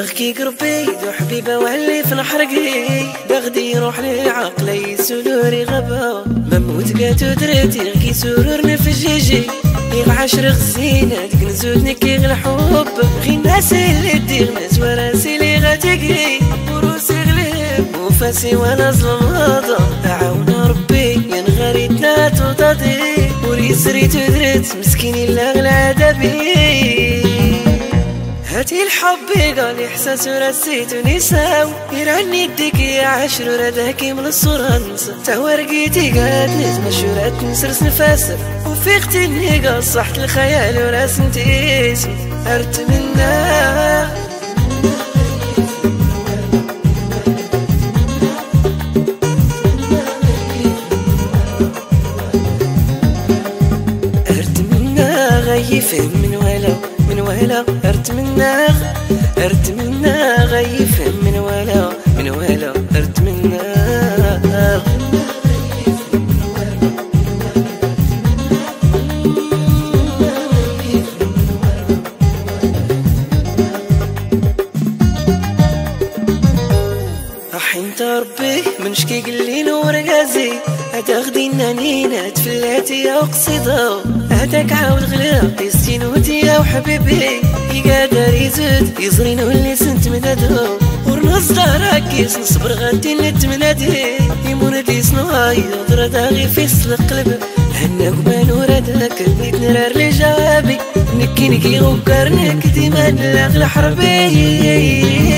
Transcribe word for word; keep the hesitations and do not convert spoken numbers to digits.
كي قربي دو حبيبه وعلي في نحرقي بغدي يروح لي عقلي سولوري غبا مموت قاتو درتي غي سرور نفجيجي غير عشر غزينات كنزودني كي الحب غي الناس اللي دير ناس وراسي اللي غتقري وروسي غلب وفاسي وانا ظلم هضا عاون ربي ينغري تنات وتضي وريسري تدرت مسكيني الا غلا عذابي هاتي الحب قال احساس ورسيت ونساو يرعني يديك يا عشر رداكي من الصورة نص تا ورقيتي قالت نزم الشورات نسرس نفاسر وفي اختي قال صحت الخيال ورسمتي اسمي ارت منا ارت منا غيفهم من ولا من ولا ارت منا ارت منا غيفهم من ولا من ولا ارت منا انت ربي منشكي قلي نور غازي هتاخدي النانينات فلاتي يا قصيدة هداك عاود غلاق يستينوتي يا وحبيبي يقادر يزود يزرين واللي سنت مدادو ورنص داراكيس نصبر غادي نتمنادي يمون دي صناعي يضرى داغي في سلق قلب هنا قبان ورادك نيت نرار لي جوابي نكي نكي غوكر نك ديما نلاغ الحربي